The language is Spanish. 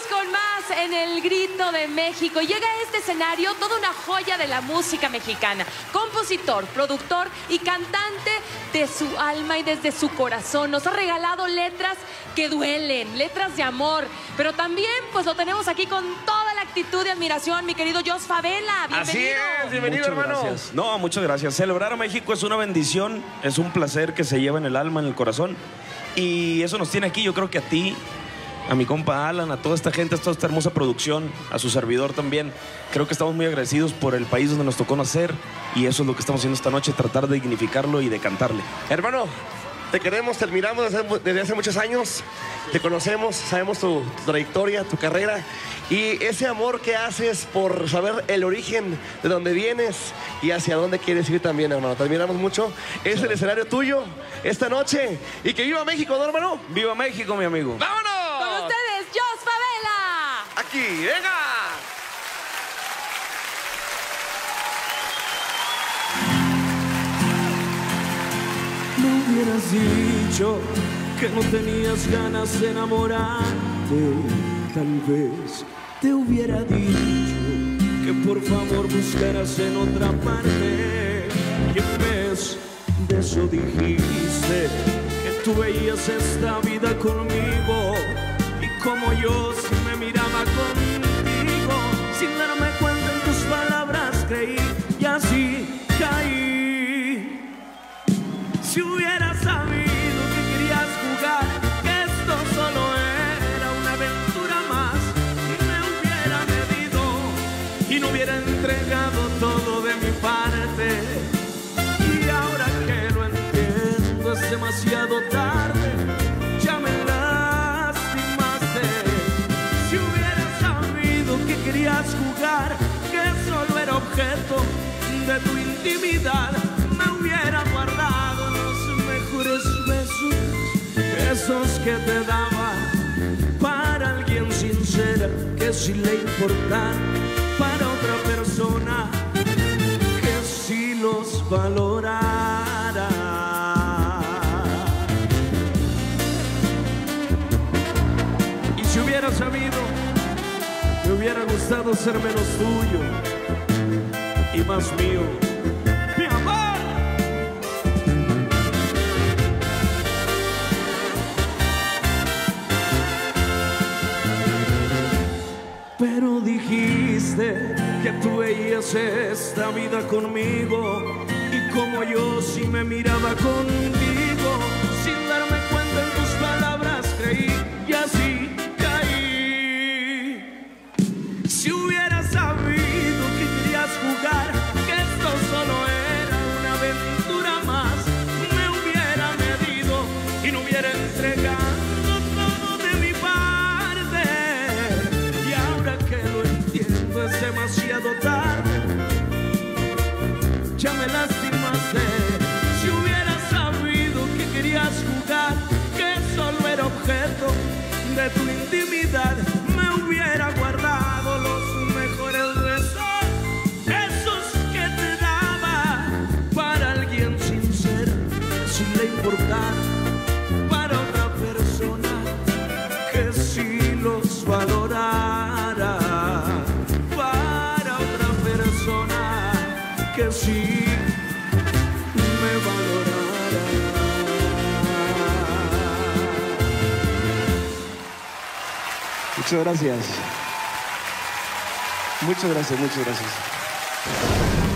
con más en el Grito de México. Llega a este escenario toda una joya de la música mexicana. Compositor, productor y cantante de su alma y desde su corazón. Nos ha regalado letras que duelen, letras de amor. Pero también, pues lo tenemos aquí con toda la actitud de admiración, mi querido Jos Favela. Bienvenido. Así es, bienvenido, muchas hermano. Gracias. No, muchas gracias. Celebrar a México es una bendición, es un placer que se lleva en el alma, en el corazón. Y eso nos tiene aquí, yo creo que a ti, a mi compa Alan, a toda esta gente, a toda esta hermosa producción, a su servidor también. Creo que estamos muy agradecidos por el país donde nos tocó nacer y eso es lo que estamos haciendo esta noche, tratar de dignificarlo y de cantarle. Hermano, te queremos, te admiramos desde hace muchos años. Te conocemos, sabemos tu trayectoria, tu carrera y ese amor que haces por saber el origen de dónde vienes y hacia dónde quieres ir también, hermano. Te admiramos mucho. Es el escenario tuyo esta noche. Y que viva México, ¿no, hermano? ¡Viva México, mi amigo! ¡Vámonos! Con ustedes, Jos Favela. Aquí, venga. No hubieras dicho que no tenías ganas de enamorarte. Tal vez te hubiera dicho que por favor buscaras en otra parte. Y en vez de eso dijiste que tú veías esta vida conmigo. Y como yo si me miraba contigo, sin darme cuenta en tus palabras creí y así caí. Si hubiera sabido que querías jugar, que esto solo era una aventura más, me hubiera medido y no hubiera entregado todo de mi parte. Y ahora que lo entiendo es demasiado tarde, ya me lastimaste. Si hubiera sabido que querías jugar, que solo era objeto de tu intimidad, me hubiera guardado los mejores besos, besos que te daba para alguien sincera que sí le importara, para otra persona que sí los valorara. Y si hubiera sabido, me hubiera gustado ser menos tuyo y más mío, mi amor. Pero dijiste que tú veías esta vida conmigo y como yo sí me miraba contigo, sin darme cuenta en tus palabras creí y así caí. Si hubiera sabido que querías jugar, que esto solo era una aventura más, me hubiera medido y no hubiera entregado todo de mi parte. Y ahora que lo entiendo es demasiado tarde, ya me lastimaste. Si hubiera sabido que querías jugar, que solo era objeto de tu intimidad, me hubiera guardado los mejores besos, esos que te daba para alguien sincero, sin le importar, para otra persona que sí los valorara, para otra persona que sí me valorara. Muchas gracias. Muchas gracias, muchas gracias.